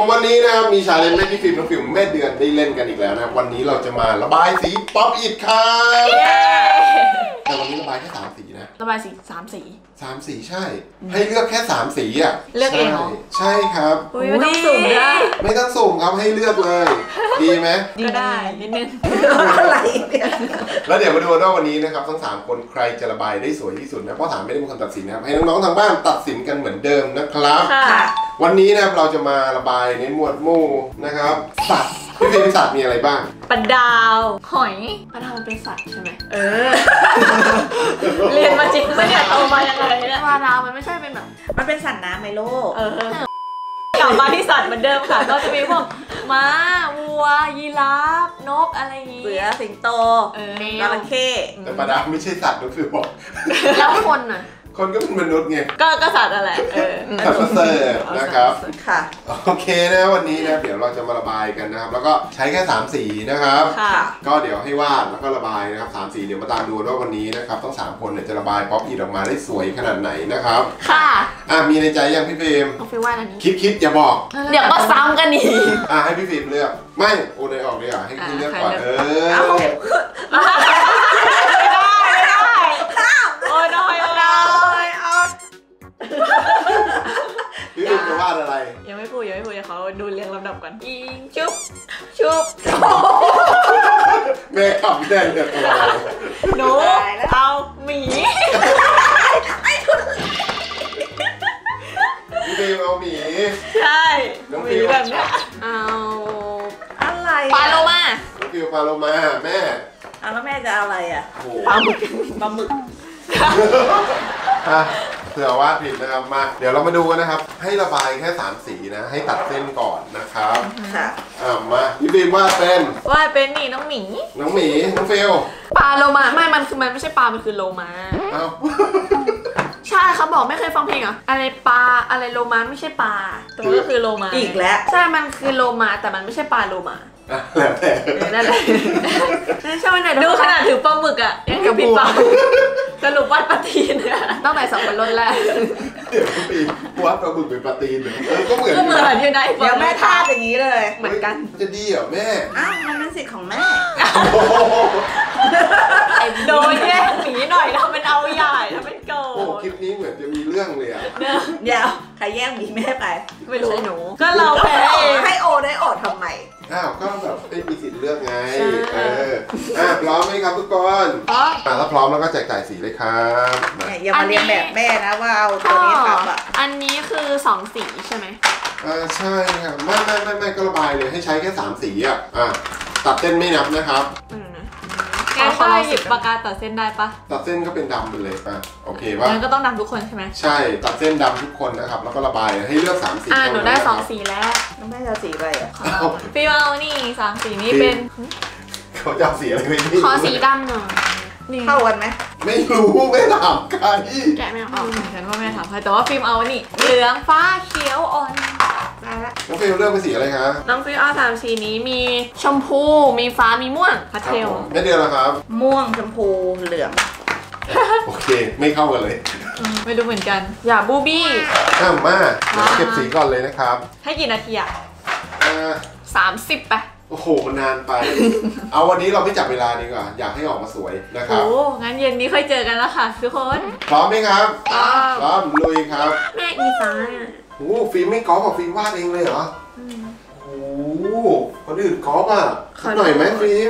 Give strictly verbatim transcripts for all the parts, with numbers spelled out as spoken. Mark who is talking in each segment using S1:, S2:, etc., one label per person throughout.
S1: วันนี้นะครับมีชาเลนจ์ให้พี่ฟิล์มน้องฟิล์มแม่เดือนได้เล่นกันอีกแล้วนะครับวันนี้เราจะมาระบายสีป๊อปอิทครับแต่วันนี้ระบายแค่สามสีนะ
S2: ระบายสีสามสี
S1: สามสีใช่ให้เลือกแค่สามสีอ่ะ
S2: เลือกเองเหรอ
S1: ใช่ครับ
S2: ไม่ต้องสุ่มได้
S1: ไม่ต้องสุ่มครับให้เลือกเลยดีไหม
S2: ก็ได้นิดนึง
S3: อะไรเนี่ย
S1: แล้วเดี๋ยวมาดูว่าวันนี้นะครับทั้งสามคนใครจะระบายได้สวยที่สุดนะเพราะถามไม่ได้เป็นคนตัดสินนะครับให้น้องๆทางบ้านตัดสินกันเหมือนเดิมนะครับวันนี้นะครับเราจะมาระบายในหมวดหมู่นะครับสัตว์พี่ฟิล์มสัตว์มีอะไรบ้าง
S2: ปลาดาวหอยปลาดาวมันเป็นสัตว์ใช่ไหมเออเรียนมาจริงไม่เนี่ยโตมายังไงเนี่ยปลาดาวมันไม่ใช่เป็นแบบ
S3: มันเป็นสัตว์น้ำไหมลูก
S2: เออกลับมาที่สัตว์เหมือนเดิมค่ะก็จะมีพวกม้าวัวยีราฟนกอะไรอย่างงี้
S3: เสือสิงโตจระเข้
S1: แต่ปลาดาวไม่ใช่สัตว์นะฟิล์มบอก
S2: แล้วคนน่ะ
S1: คนก็เป็นมนุษย์ไง
S2: ก็กษัตริย์อะไรเออ
S1: สัตว์ประเสริฐนะครับ
S3: ค่ะ
S1: โอเคนะวันนี้นะเดี๋ยวเราจะมาระบายกันนะครับแล้วก็ใช้แค่สามสีนะครับ
S2: ค่ะ
S1: ก็เดี๋ยวให้วาดแล้วก็ระบายนะครับสามสีเดี๋ยวมาตามดูว่าวันนี้นะครับทั้งสามคนเนี่ยจะระบายป๊อปอิทออกมาได้สวยขนาดไหนนะครับ
S2: ค่ะ
S1: อ่ะมีในใจยังพี่ฟิล์ม
S2: เอาฟิล์มวาดอันนี้
S1: คิดคิดอย่าบอก
S2: เดี๋ยวก็ซ้ำกันอีก
S1: อ่ะให้พี่ฟิล์มเลือกไม่โอนเลยออกเลยอ่ะให้พี่เลือกก่อนเออ
S2: ไม่ได้ไม่ได้โอ้ยน้อยน้อย
S1: พี่ฟิล์มจะวาดอะไร
S2: ยังไม่พูดยังไม่พูดเขาดูเรียงลำดับก่อนยิงชุบชุบ
S1: แม่ขับแดงเดือดตัว
S2: หนูเอาหมี
S1: พี่ฟิล์มเอาหมี
S2: ใช่หมีแบบนี้เอา
S3: อะไร
S2: ปลาโลมา
S1: พี่ฟิล์มปลาโลมาแม่
S3: เอาแล้วแม่จะเอาอะไรอ่ะ
S2: ปลาหมึก
S3: ปลาหมึก
S1: เผื่อว่าผิดนะครับมาเดี๋ยวเรามาดูกันนะครับให้ระบายแค่สามสีนะให้ตัดเส้นก่อนนะครับ
S3: ค่ะ
S1: อ่ามาพี่ฟิล์มวาดเป็น
S2: วาดเป็นนี่น้องหมี
S1: น้องหมีน้องฟิล
S2: ปลาโลมาไม่มันคือมันไม่ใช่ปลามันคือโลมา
S1: อ้าว
S2: ใช่เขาบอกไม่เคยฟังเพลงเหรออะไรปลาอะไรโลมาไม่ใช่ปลาแต่ก็คือโลมา
S3: อีกแล้ว
S2: ใช่มันคือโลมาแต่มันไม่ใช่ปลาโลมา
S1: แล้วแต่
S2: นั่นแหละใช่ไหมดูขนาดถือปลาหมึกอ่ะยังกับพี่ปลาสรุปวัดปลาตีนเนี่ยตั้งแต่สองคนรถแรก
S1: เดี๋ยวพี่วัดปลาหมึกเป็นปลาตีนเออก็เหมือน
S2: ก็เหมือนอยู่ใน
S3: เดี๋ยวแม่ทาอย่างนี้เลย
S2: เหมือนกัน
S1: จะดีเหรอแม่
S3: อ้าวมันเป็นสิทธิ์ของแม่
S2: โดนแย่งหมีหน่อยทำเป็นเอาใหญ่ทำเป็นโกรธ
S1: โอ้คลิปนี้เหมือนจะมีเรื่องเลยอ่ะ
S3: เดี๋ยวใครแย่งหมีแม่ไป
S2: ไม่รู้หนูก็เราแพ้เอง
S3: ให้โอได้โอทำไม
S1: อ้าวก็แบบไม่มีสิทธิ์เลือกไงเอออ่ะพร้อมไหมครับทุกคน
S2: พร้อม
S1: อ่ะถ้าพร้อมแล้วก็แจกจ่ายสีเลยครับ
S3: อย่ามาเรียนแบบแม่นะว่าเอาตัวนี้ทำอ่ะ
S2: อันนี้คือสองสีใช่ไหม
S1: อ่าใช่ครับไม่ไม่ไม่ไม่ก็ระบายเลยให้ใช้แค่สามสีอ่ะอ่ะตัดเส้นไม่นับนะครับ
S2: งั้นก็หยิบปากกาตัดเส้นได้ปะ
S1: ตัดเส้นก็เป็นดำไปเลยป่ะโอเคป่ะ
S2: งั้นก็ต้องดำทุกคนใช่ไหม
S1: ใช่ตัดเส้นดำทุกคนนะครับแล้วก็ระบายให้เลือกสามสี
S2: อ่าหนูได้สองสีแล้ว
S3: น้องแม่จะสีอะไรอ่ะ
S2: พี่เอานี่สามสีนี้เป็น
S1: เขาจะสีอะไรไม่รู้
S2: ขอสีดำหน่อย
S3: เข้ากันไหม
S1: ไม่รู้ไม่ถามใคร
S2: แกะไม่ออกฉันว่าแม่ถามใครแต่ว่าฟิล์มเอานี่เหลืองฟ้าเขียวอ่อน
S1: น้องฟิลเลือกเป็นสีอะไรคะ
S2: น้องฟิลเอาสามสีนี้มีชมพูมีฟ้ามีม่วงพาสเทล
S1: ไม่เดียวละครับ
S3: ม่วงชมพูเหลือง
S1: โอเคไม่เข้ากันเลย
S2: ไม่รู้เหมือนกันอย่าบูบี้
S1: อ้าวมาเก็บสีก่อนเลยนะครับ
S2: ให้กี่นาทีอ่ะสามสิบไป
S1: โอ้โหมันนานไปเอาวันนี้เราไม่จับเวลาดีกว่าอยากให้ออกมาสวยนะครับ
S2: โอ้งั้นเย็นนี้ค่อยเจอกันแล้วค่ะทุกคน
S1: พร้อมไหมครับพร้อมลุยครับ
S2: แม่อีฟ้า
S1: โอ้ฟิล์มไม่ก๊อปกับฟิล์มวาดเองเลยเหรอโอ้คนอื่นก๊อปอ่ะสักหน่อยไหมฟิล์ม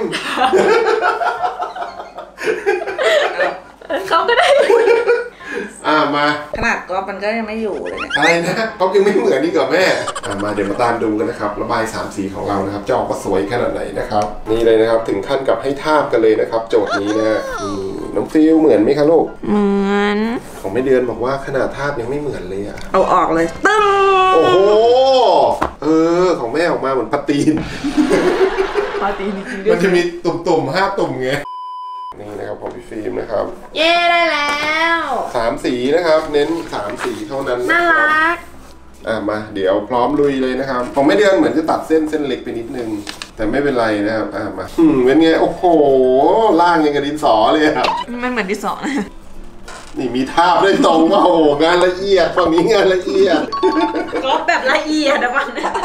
S2: เขาก็ได้
S1: อ่ามา
S3: ขนาดก๊อปมันก็ยังไม่อยู่เลยเนี่ย
S1: อะไรนะก๊อปยังไม่เหมือนนี่กับแม่อ่ามาเดี๋ยวมาตามดูกันนะครับระบายสามสีของเรานะครับจะออกมาสวยขนาดไหนนะครับนี่เลยนะครับถึงขั้นกับให้ทาบกันเลยนะครับโจทย์นี้นะน้องฟิลเหมือนไหมคะลูก
S2: เหมือน
S1: ของแม่เดือนบอกว่าขนาดทาบยังไม่เหมือนเลยอะ
S3: เอาออกเลยตึ้ง
S1: โอ้โหเออของแม่ออกมาเหมือนปลาตีน
S2: ปลาตีน
S1: มันจะมีตุ่มๆห้าตุ่มไงนี่นะครับของพี่ฟิล์มนะครับ
S2: เย้ได้แล้ว
S1: สามสีนะครับเน้นสามสีเท่านั้น
S2: น่ารัก
S1: อ่ะมาเดี๋ยวพร้อมลุยเลยนะครับของแม่เดือนเหมือนจะตัดเส้นเส้นเล็กไปนิดนึงแต่ไม่เป็นไรนะครับอ่ะมาอืมเป็นไงโอ้โหล่างยังกับดินสอเลยครับ
S2: มันเหมือนดินสอนะ
S1: นี่นี่มีทาบได้ตรงว่าโอ้งานละเอียดฝั่งนี้งานละเอียด
S2: ก็แบบละเอียดนะบ้างนะ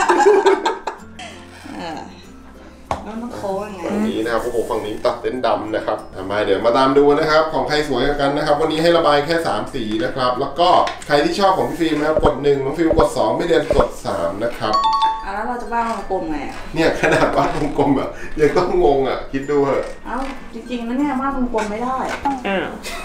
S3: แล้วต้องโค้งยังไง
S1: ฝั่งนี้นะครับโอ้โหฝั่งนี้ตัดเส้นดำนะครับมาเดี๋ยวมาตามดูนะครับของใครสวยกันนะครับวันนี้ให้ระบายแค่สามสีนะครับแล้วก็ใครที่ชอบของพี่ฟิล์มนะครับกดหนึ่งน้องฟิล์มกดสองไม่เดือนกดสามนะครับ
S3: แล้วเราจะวาดวงกลมไง
S1: เนี่ยขนาดวาดวงกลมแบบยังต้องงงอ่ะคิดดูเหอะ
S3: เอ้าจริงๆแล้วเนี่ยวาดวงกลมไม่ได้
S2: เออ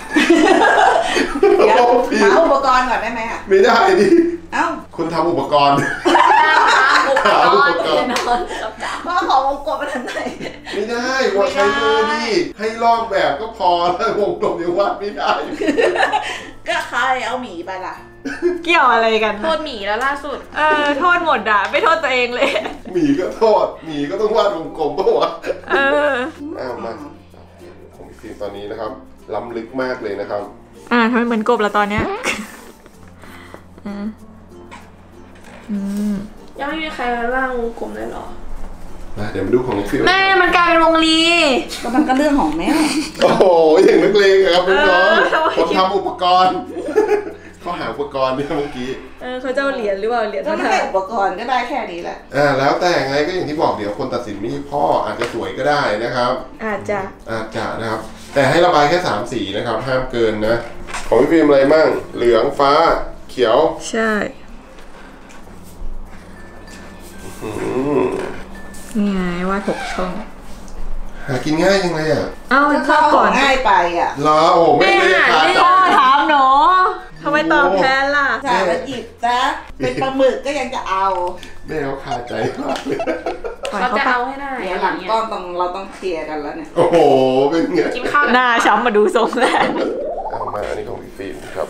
S3: เดี๋ยวหาอุปกรณ์ก่อนได้ไหมอ่ะ
S1: ไม่ได้ดิ
S3: เอ้า
S1: คุณทำอุปกรณ์
S2: หาอุปกรณ์นอน
S3: พ่อของวงกลมมาทำไม
S1: ไม่ได้ว่าใช้มือดิให้ลอกแบบก็พอแล้ววงกลมยังวาดไม่ได้
S3: ก็ใครเอาหมีไปล่ะ
S2: เกี่ยวอะไรกันโทษหมีแล้วล่าสุดเออโทษหมดอ่ะไม่โทษตัวเองเลย
S1: หมีก็โทษหมีก็ต้องวาดวงกลมป่ะวะเออเอามาของพี่ตอนนี้นะครับล้ำลึกมากเลยนะครับ
S2: อ่าทำไมเหมือนกบละตอนเนี้ยอืมอืมยังไม่มีใครร่างวงกลมเลยหรอ
S1: เดี๋ยวมาดูของฟิว
S2: แม่มันกลายเป็นวงลี
S3: ก็มันก็เรื่องของแม่
S1: โอ้โหอย่างนักเลงครับน้องๆคนทำอุปกรณ์เขาหาอุปกรณ์เนี่ยเมื่อกี้
S2: เออเขาจะเอาเหรียญหรือเปล่าเหรียญ
S3: ก็ไม่ได้อุปกรณ์ก็ได้แค่นี้แหละ
S1: อ่าแล้วแต่ไงก็อย่างที่บอกเดี๋ยวคนตัดสินไม่ใช่พ่ออาจจะสวยก็ได้นะครับ
S2: อาจจะ
S1: อาจจะนะครับแต่ให้ระบายแค่สามสีนะครับห้ามเกินนะของพี่ฟิล์มอะไรมั่งเหลืองฟ้าเขียว
S2: ใช่นี่ไงวาดหกช่อง
S1: หากินง่ายยังไงอ่ะ
S2: เอ้าชอบก่อน
S3: ง่ายไปอ่ะ
S1: เหรอโอ้ไม่ไม่ได้
S2: ขาดพ่อถามหนูทำไมตอบแทนล่ะ
S3: สาระหยิบนะเป็นปลาหมึกก็ยังจะเอา
S1: แม่เขาคาใจมากเลย
S2: เขาจะเอาให้ได้
S3: เดี๋ยวหลังก้อนต้องเราต้องเคลียร์กันแล้วเนี่ย
S1: โอ้โหเป็นไง
S2: กินข้าวหน้าช้ำมาดูทรงแล้ว
S1: เอามาอันนี้ของพี่ฟิล์มครับ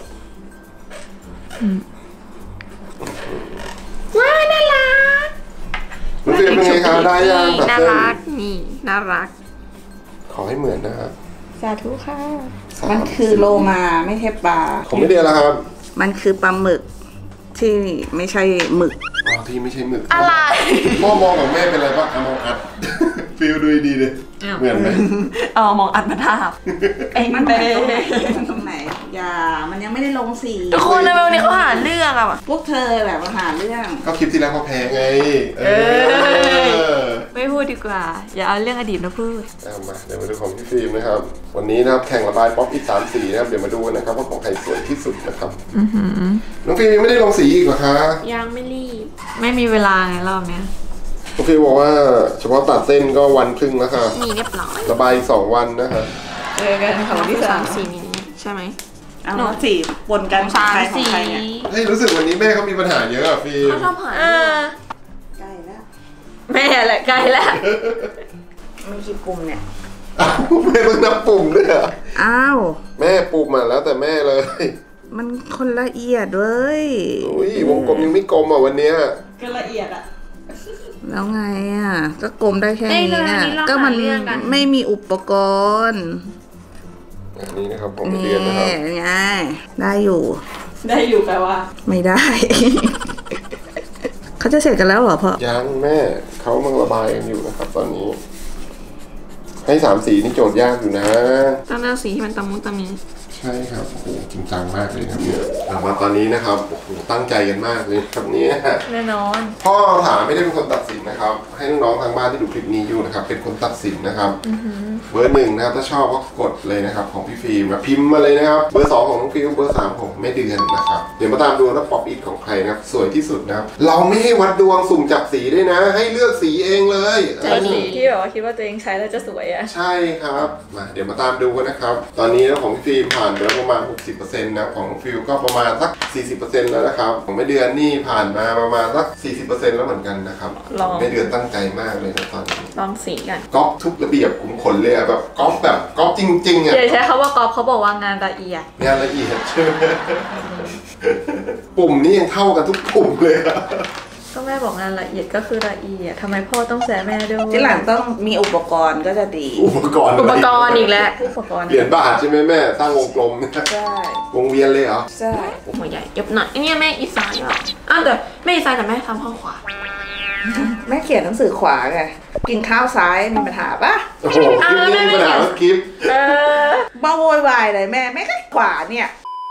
S2: ว้าน่ารัก
S1: รู้สึกเป็นไงครับได้ยัง
S2: น่ารักนี่น่ารัก
S1: ขอให้เหมือนนะครับ
S2: สาธุค่ะ
S3: มันคือโลมาไม่ใช่ปลา
S1: ผมไม่เดียวแล้วครับ
S3: มันคือปลาหมึกที่ไม่ใช่หมึก
S1: อ๋อที่ไม่ใช่หมึก
S2: อะไร
S1: พ่อมองของแม่เป็นอะไรบ้างมองอัดฟิลดูดีเลยเหมือนไหม
S2: เออมองอัดมาทาบ
S3: เองมันไปตรงไหนอย่ามันยังไม่ได้ลงสี
S2: ทุกคนเลยวันนี้เขาหาเรื่องอะ
S3: พวกเธอแบบมาหาเรื่อง
S1: ก็คลิปที่แล้วเขาแพ้ไง
S2: ไม่พูดดีกว่าอย่าเอาเรื่องอดีตมาพูด
S1: เอามาเดี๋ยวมาดูของพี่ฟิล์มนะครับวันนี้นะครับแข่งระบายป๊อปอีกสามสีนะครับเดี๋ยวมาดูกันนะครับว่าของใครสวยที่สุดนะครับน้องฟิล์มยังไม่ได้ลงสีอีกเหรอคะ
S2: ยังไม่รีบไม่มีเวลาไงรอบเนี้ย
S1: น้องฟิล์มบอกว่าเฉพาะตัดเส้นก็วันครึ่งแล้วค่ะ
S2: มีเรียบร้อย
S1: ระบายสองวันนะคะ
S3: เจอกันของที่สาม
S2: สีนี้ใช่ไหม
S3: หนูสีปนกัน
S2: สามสี
S1: เฮ้ยรู้สึกวันนี้แม่เขามีปัญหาเยอะอะฟิล์ม
S2: เขาชอบหา
S3: ใกล้แล้ว
S2: แม่แหละใกล้แล้ว
S3: ไม่กี่ปุ่มเนี่ย
S1: อ้าวแม่เพิ่งนับปุ่มด้วยอ่ะ
S3: อ้าว
S1: แม่ปุ่มมาแล้วแต่แม่เลย
S3: มันคนละเอียดเว้ย
S1: อุ้ยวงกลมยังไม่กลมอ่ะวันเนี้ย
S2: ก็ละเอียดอ่ะ
S3: แล้วไงอ่ะก็กลมได้แค่นี้อ่ะก็มันไม่มีอุปกรณ์
S1: อันนี้นะครับผมเรียนนะครับ
S3: ไงได้อยู่
S2: ได้อยู่แปลว่า
S3: ไม่ได้เขาจะเสร็จกันแล้วเหรอพ่อ
S1: ยังแม่เขากำลังระบายกันอยู่นะครับตอนนี้ให้สามสีนี่โจทย์ยากอยู่นะ
S2: ต้องเลือกสีที่มันตะมุตะมี
S1: ใช่ครับโอ้โหจริงจังมากเลยครับเนี่ยมาตอนนี้นะครับโอ้โหตั้งใจกันมากเลยครับเนี่ย
S2: แน่นอน
S1: พ่อถามไม่ได้เป็นคนตัดสินนะครับให้น้องๆทางบ้านที่ดูคลิปนี้อยู่นะครับเป็นคนตัดสินนะครับเบอร์หนึ่งนะครับถ้าชอบก็กดเลยนะครับของพี่ฟิล์มพิมพ์มาเลยนะครับเบอร์สองของน้องฟิล์มเบอร์สามของแม่เดือนนะครับเดี๋ยวมาตามดูว่าป๊อปอิทของใครนะครับสวยที่สุดนะครับเราไม่ให้วัดดวงสุ่มจับสีด้วยนะให้เลือกสีเองเลย
S2: ใจสีที่แบบว่าคิดว่าตัวเองใช้แล้วจะสวยอ่ะ
S1: ใช่ครับมาเดี๋ยวมาตามดูกันนะครับตอนนี้นะของพี่ฟิล์มผ่านไปแล้วประมาณ หกสิบเปอร์เซ็นต์ นะของฟิลก็ประมาณสัก สี่สิบเปอร์เซ็นต์ แล้วนะครับของแม่เดือนนี่ผ่านมาประมาณสัก สี่สิบเปอร์เซ็นต์ แล้วเหมือนกันนะครับแม่เดือนตั้งใจมากเลยนะตอนนี้
S2: ลองสีกัน
S1: ก๊อปทุกระเบียบขุมขนเลยแบบก๊อปแบบก๊อปจริงๆอ่ะ
S2: อย่าใช้คำว่าก๊อปเขาบอกว่างานละเอียด
S1: งานละเอียดใช่ไหมปุ่มนี้ยังเท่ากันทุกปุ่มเลย
S2: ก็แม่บอกงานละเอียดก็คือละเอียดทำไมพ่อต้องแซะแม่ด้วย
S3: ที่หลังต้องมีอุปกรณ์ก็จะดี
S1: อุปกรณ์
S2: อุปกรณ์อีกแล้วอุปกรณ์
S1: เหรียญบาทใช่ไหมแม่สร้างวงกลม
S3: ใช่
S1: วงเวียนเลยเหรอ
S3: ใช่
S2: หัวใหญ่เย็บหน่อยนี่แม่อีสานเหรออ้าวแต่แม่อีสานแต่แม่ทำข้างขวา
S3: แม่เขียนหนังสือขวาไงกินข้าวซ้ายมีปัญหาปะ
S1: โอ้โหคลิปนี้มีปัญหาคลิป
S3: เออบ้าโวยวายเลยแม่แม่ก็ขวาเนี่ย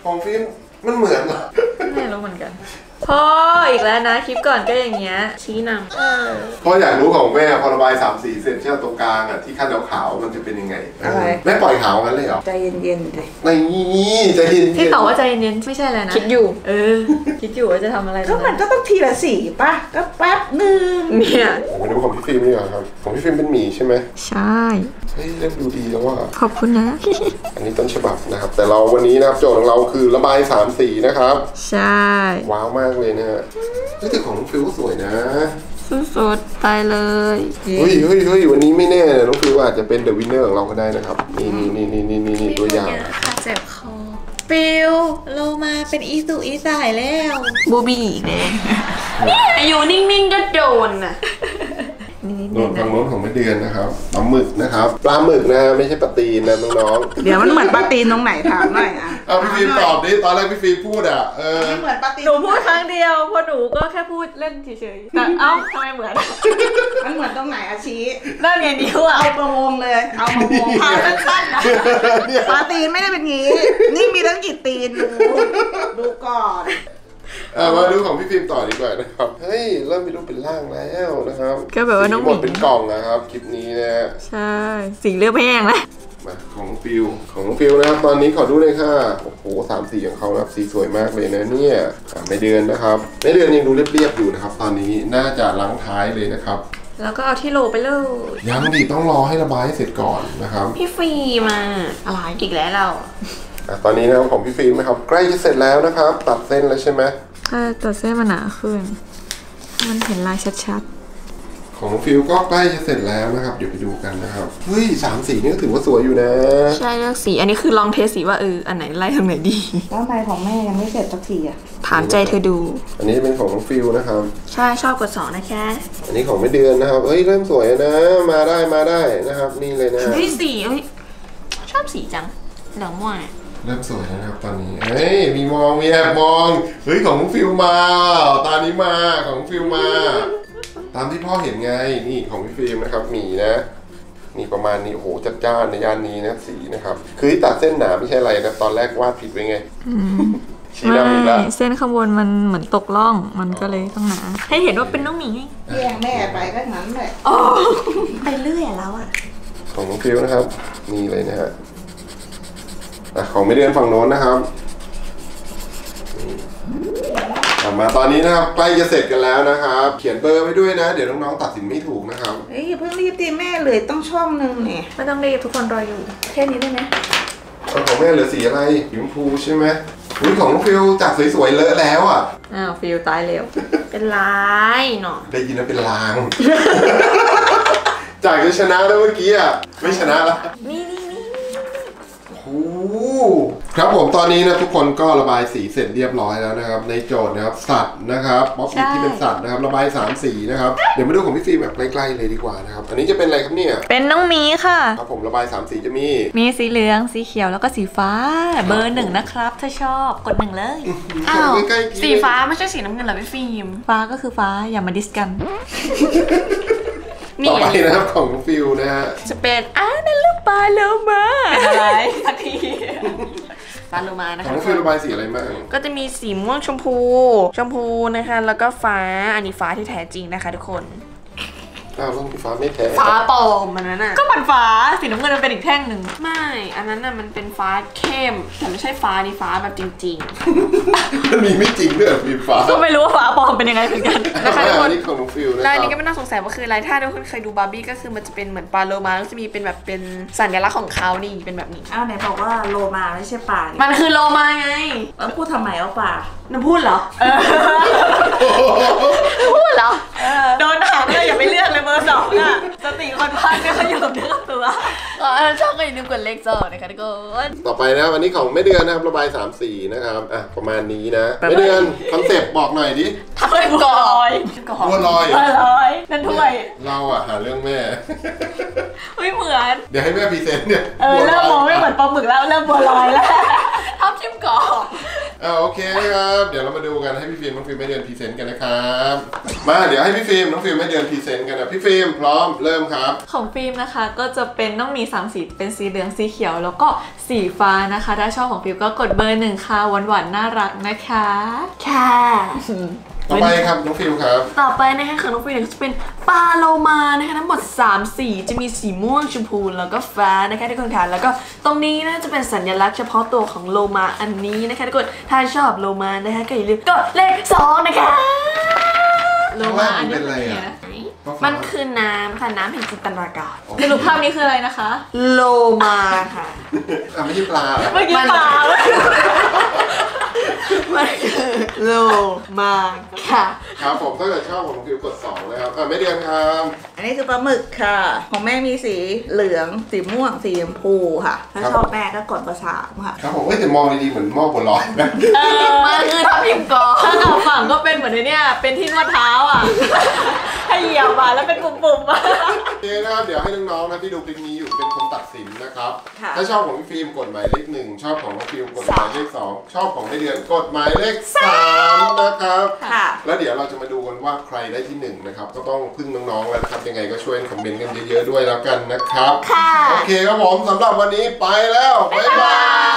S1: ของฟิล์มมันเหมือนเหรอ
S2: ไม่รู้เหมือนกันพ่ออีกแล้วนะคลิปก่อนก็อย่างเงี้ยชี้นำ
S1: พ่ออยากรู้ของแม่พอระบายสามสีเสร็จเช่นตรงกลางอ่ะที่ขั้นขาวๆมันจะเป็นยังไงอะไรแม่ปล่อยขาวงั้นเลยเหรอ
S3: ใจเย็นๆเลย
S1: นี่ใจเย็น
S2: ที่ตอบว่าใจเย็นไม่ใช่อะไรนะคิดอยู่เออคิดอยู่ว่าจะทำอะไร
S3: ก็มันก็ต้องทีละสีป่ะก็แป๊บนึง
S2: เนี่ย
S1: มาดูของพี่ฟิล์มนี่ก่อนครับของพี่ฟิล์มเป็นหมีใช่ไหม
S2: ใช่
S1: เฮ้ยเริ่มดูดีแล้วว่า
S2: ขอบคุณนะ
S1: อันนี้ต้นฉบับนะครับแต่เราวันนี้นะครับโจทย์ของเราคือระบายสามสีนะครับ
S2: ใช่
S1: ว้าวมากเลยนะฮะนี่แต่ของน้องฟิลก็สวยนะ
S2: สุดๆไปเลย
S1: เฮ้ยเฮ้ยเฮ้ยวันนี้ไม่แน่น้องฟิลอาจจะเป็นเดอะวินเนอร์ของเราก็ได้นะครับนี่นี่นี่นี่นี่นี่ตัวอย่าง
S2: ขาเจ็บคอฟิลโลมาเป็นอีสุอีสายแล้วบูบี้อีกเลยอยู่นิ่งๆก็โดนน่ะ
S1: โดนทางโน้นของแม่เดือนนะครับปลาหมึกนะครับปลาหมึกนะไม่ใช่ปลาตีนนะน้อง
S3: ๆเดี๋ยวมันเหมือนปลาตีนตรงไหนถามหน่อยอ่ะ
S1: เอาพี่ฟิล์มตอบดิตอนแรกพี่ฟิล์มพูดอ่ะเออ
S3: ไม่เหมือนปลาตีน
S2: หนูพูดครั้งเดียวพอหนูก็แค่พูดเล่นเฉยๆแต่เอ้าทำไมเหมือน
S3: มันเหมือนตรงไหนอาชี
S2: นั่นไงนิ้วอ่ะ
S3: เอาประวงเลยเอาประวง
S2: พาสั้นๆนะ
S3: ปลาตีนไม่ได้เป็นงี้นี่มีทั้งกี่ตีนดูดูก่อน
S1: มาดูของพี่ฟิล์มต่อดีกว่านะครับเฮ้ยเริ่มมีรูปเป็นร่างแล้วนะครับ
S2: ก็แบบว่าน้องห
S1: มดเป็นกล่องนะครับคลิปนี้นะ
S2: ใช่สีเลือดแห้งแล้ว
S1: มาของฟิลของฟิลนะครับตอนนี้ขอดูเลยค่ะโอ้โหสามสีของเขานะครับสีสวยมากเลยนะเนี่ยไม่เดือนนะครับไม่เดือนยังดูเรียบๆอยู่นะครับตอนนี้น่าจะล้างท้ายเลยนะครับ
S2: แล้วก็เอาที่โหลไปเลย
S1: ยังดีต้องรอให้ระบายให้เสร็จก่อนนะครับ
S2: พี่ฟิล์มมาอะไรอีกแล้วเรา
S1: ตอนนี้นะครับของพี่ฟิล์มนะครับใกล้จะเสร็จแล้วนะครับตัดเส้นแล้วใช่ไหม
S2: ใช่ตัดเส้นมันหนาขึ้นมันเห็นลายชัด
S1: ๆของฟิลก็ใกล้จะเสร็จแล้วนะครับเดี๋ยวไปดูกันนะครับเฮ้ยสามสีนี่ก็ถือว่าสวยอยู่นะ
S2: ใช่เลือกสีอันนี้คือลองเทสสีว่าเอออันไหนไล่ทางไหนดี
S3: แล้วลายของแม่ยังไม่เสร็จสักทีอ่ะ
S2: ถามใจเธอดู
S1: อันนี้เป็นของน้องฟิลนะครับ
S2: ใช่ชอบกดสองนะคะ
S1: อันนี้ของแม่เดือนนะครับเฮ้ยเริ่มสวยนะมาได้มาได้นะครับนี่เลยนะ
S2: เฮ้ยสีเฮ้ยชอบสีจังเหลืองม่วง
S1: เริ่มสวยแล้วนะครับตอนนี้เฮ้ยมีมองมีแอบมองเฮ้ยของฟิลมาตอนนี้มาของฟิลมาตามที่พ่อเห็นไงนี่ของพี่ฟิล์มนะครับมีนะนี่ประมาณนี้โอ้โหจัดจ้านในย่านนี้นะสีนะครับคือตัดเส้นหนาไม่ใช่อะไรนะตอนแรกวาดผิดไปไง
S2: ชี้ดำอีกแล้วเส้นข้างบนมันเหมือนตกล่องมันก็เลยต้องหนาให้เห็นว่าเป็นน้องหมี
S3: แย่งแม่ไปก็งั้นเลย
S2: อ๋อไปเรื่อยแล้วอ่ะ
S1: ของน้องฟิลนะครับนี่เลยนะฮะของไม่เดือนฝั่งโน้นนะครับมาตอนนี้นะครับใกล้จะเสร็จกันแล้วนะครับเขียนเบอร์ไว้ด้วยนะเดี๋ยวน้องๆตัดสินไม่ถูกนะครับ
S3: เฮ้ยเพิ่งรีบตีแม่เลยต้องช่องนึงเนี่ย
S2: ไม่ต้องรีบทุกคนรออยู่แค่นี้ได้ไหม
S1: ของแม่เหลือสีอะไรสีชมพูใช่ไหมอุ้ยของน้องฟิลจากสวยๆเลอะแล้วอ่ะ
S2: อ้าวฟิลตายเร็วเป็นลายเนาะ
S1: ได้ยินว่าเป็นลางจากจะชนะแล้วเมื่อกี้อ่ะไม่ชนะแล้ว
S2: นี่นี่
S1: ครับผมตอนนี้นะทุกคนก็ระบายสีเสร็จเรียบร้อยแล้วนะครับในโจทย์นะครับสัตว์นะครับป๊อปปี้ที่เป็นสัตว์นะครับระบายสามสีนะครับเดี๋ยวมาดูของพี่ฟิล์มแบบใกล้ๆเลยดีกว่านะครับอันนี้จะเป็นอะไรครับเนี่ย
S2: เป็นน้องหมีค่ะ
S1: ครับผมระบายสามสีจะมี
S2: มีสีเหลืองสีเขียวแล้วก็สีฟ้าเบอร์หนึ่งนะครับถ้าชอบกดหนึ่งเลยอ้าวสีฟ้าไม่ใช่สีน้ำเงินเหรอพี่ฟิล์มฟ้าก็คือฟ้าอย่ามาดิสกัน
S1: ต่อไปนะครับของฟิลนะฮะ
S2: จะเป็นอ่านั่นลูกปลาโลมาอะไรสักทีปลาโลมานะคะ
S1: ของฟิลระบายสีอะไรบ้าง
S2: ก็จะมีสีม่วงชมพูชมพูนะคะแล้วก็ฟ้าอันนี้ฟ้าที่แท้จริงนะคะทุกคน
S1: อ้าวฟ้าไม่แท้
S2: ฟ้าปลอมมันนั่นน่ะก็มันฟ้าสีน้ำเงินมันเป็นอีกแท่งหนึ่งไม่อันนั้นน่ะมันเป็นฟ้าเข้มแต่ไม่ใช่ฟ้านี่ฟ้าแบบจริง
S1: ๆมันมีไม่จริงด้วยฟิลฟ้า
S2: ก็ไม่รู้ว่าฟ้าปลอมเป็นยังไงเหมือนกันนะคะทุกคน
S1: นี่ของฟิลนะ
S2: แล้วอันนี้ก็ไม่น่าสงสัยว่าคืออะไรถ้าทุกคนเคยดูบาร์บี้ก็คือมันจะเป็นเหมือนปลาโลมาแล้วจะมีเป็นแบบเป็นสัญลักษณ์ของเขานี่เป็นแบบนี้
S3: อ้าวไหนบอกว่าโลมาไม่ใช่ปลา
S2: มันคือโลมาไง
S3: แล้วพูดทำไมว่าปลา
S2: น้ำพูดเหรอพูดเหรอโดนถามเลยอย่าไปเลือกเลยเบอร์สองอ่ะสติคนพันไม่ค่อยอยู่กับเนื้อกับตัวอ๋อชอบก็อย่าลืมกดเลขสองนะคะทุกคน
S1: ต่อไปนะวันนี้ของไม่เดือนนะครับระบายสามสีนะครับอ่ะประมาณนี้นะไม่เดือนคอนเซ็ปต์บอกหน่อยดิ
S2: ทำเป็นบัวลอย
S1: บัวลอย
S2: บัวลอยนั่นถ้วย
S1: เราอ่ะหาเรื่องแม่
S2: ไม่เหมือน
S1: เดี๋ยวให้แม่พรีเซนต์เนี่ย
S2: เออเริ่มมองไม่เหมือนปลาหมึกแล้วเริ่มบัวลอยแล้วทับทิมกรอบ
S1: อ่าโอเคครับเดี๋ยวเรามาดูกันให้พี่ฟิล์มน้องฟิล์มไม่เดินพรีเซนต์กันนะครับมาเดี๋ยวให้พี่ฟิล์มน้องฟิล์มไม่เดินพรีเซนต์กันนะพี่ฟิล์มพร้อมเริ่มครับ
S2: ของฟิล์มนะคะก็จะเป็นต้องมีสามสีเป็นสีเหลืองสีเขียวแล้วก็สีฟ้านะคะถ้าชอบของฟิล์มก็กดเบอร์หนึ่งค่ะหวานๆน่ารักนะคะค่ะ
S1: ต่อไปครับน้องฟิล์มครับ
S2: ต่อไปนะคะของน้องฟิล์มจะเป็นปลาโลมานะคะทั้งหมดสามสีจะมีสีม่วงชมพูแล้วก็ฟ้านะคะทุกคนค่ะแล้วก็ตรงนี้นะจะเป็นสัญลักษณ์เฉพาะตัวของโลมาอันนี้นะคะทุกคนถ้าชอบโลมานะคะก็อย่าลืมกดเลขสองนะคะ
S1: โลมาอันนี้เป็นอะไรอ่ะ
S2: มันคือน้ำค่ะน้ำแห่งจินตนาการในรูปภาพนี้คืออะไรนะคะโลมาค่ะ
S1: อ่ะไม่ใช่ปลา
S2: ไม่ใช่ปลามันคือโลมาค่ะ
S1: ครับผมถ้าเกิดชอบผมฟิวกดสองเลยครับอ่ะไม่เดือนครับ
S3: อันนี้คือปลาหมึกค่ะของแม่มีสีเหลืองสีม่วงสีชมพูค่ะถ้าชอบแม่ก็กดเบอร์สามค่ะ
S1: ครับผมแต่มองดีๆเหมือนหม้อบัวลอยนะ
S2: เออมันคือทับทิมกรอบถ้ากับฝั่งก็เป็นเหมือนเนี่ยเป็นที่นวดเท้าอ่ะให้เหยียบมาแล้วเป็นปุ่มๆมา
S1: โอเคนะครับเดี๋ยวให้น้องๆนะที่ดูคลิปนี้อยู่เป็นคนตัดสินนะครับถ้าชอบของพี่ฟิล์มกดหมายเลขหนึ่งชอบของน้องฟิล์มกดหมายเลขสองชอบของในเดือนกดหมายเลขสามนะครับแล้วเดี๋ยวเราจะมาดูกันว่าใครได้ที่หนึ่งนะครับก็ต้องพึ่งน้องๆแล้วนะครับยังไงก็ช่วยคอมเมนต์กันเยอะๆด้วยแล้วกันนะครับโอเคครับผมสำหรับวันนี้ไปแล้วบ๊ายบาย